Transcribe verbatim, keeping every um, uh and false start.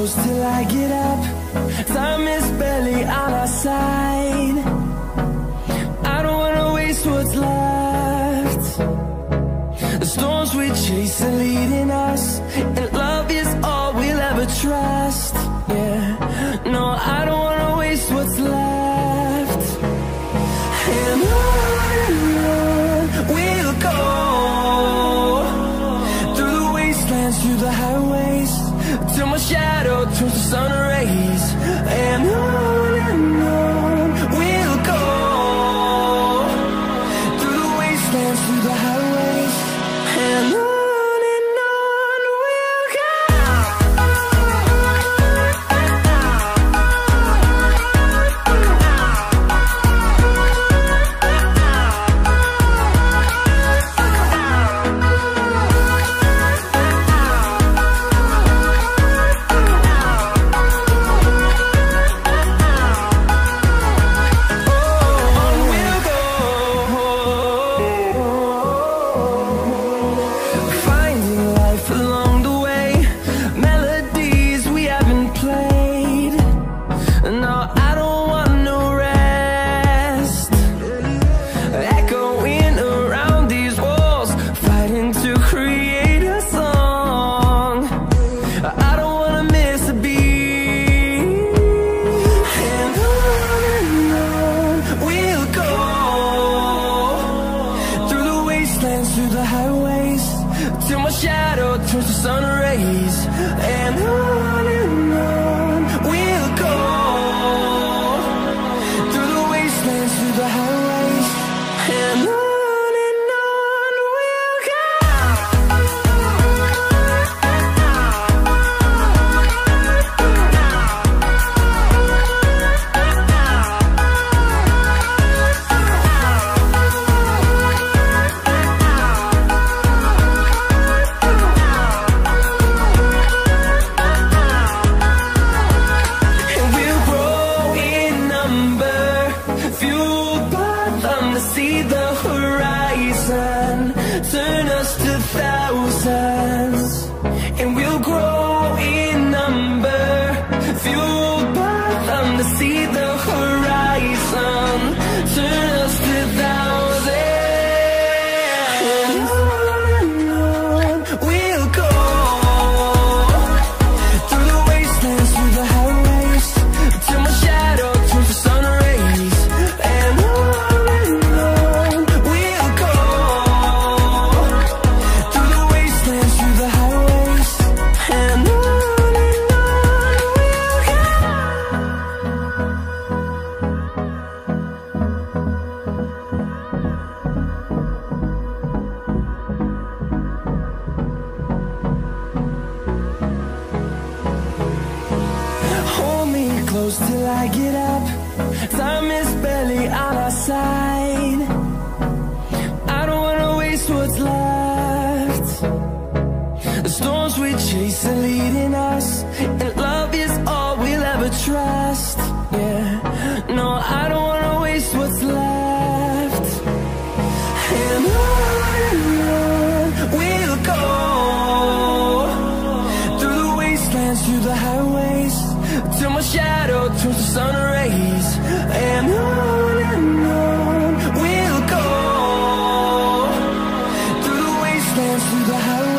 close till I get up. Time is barely on our side. I don't wanna waste what's left. The storms we chase are leading us, and love is all we'll ever trust. Yeah, no, I don't wanna waste what's left. And on and on we'll go, through the wastelands, through the highways, till my shadow turns to sun rays. And on and on we'll go, through the wastelands, through the highways, and on. Through the highways, till my shadow turns to sun rays. And on and on we'll go, through the wastelands, through the highways, and on. See the horizon, turn us to thousands, and we'll grow in number, fueled by them. To see the horizon, turn us to thousands, and on and on we'll go, through the wastelands, through the highways, till my shadow turns to sun rays. And close till I get up. Time is barely on our side. I don't wanna waste what's left. The storms we chase are leading us, and love is all we'll ever trust. Yeah, no, I don't wanna waste what's left. And on and on we'll go, through the wastelands, through the highways, till my shadow turns to sun rays. And on and on we'll go, through the wastelands, through the highways.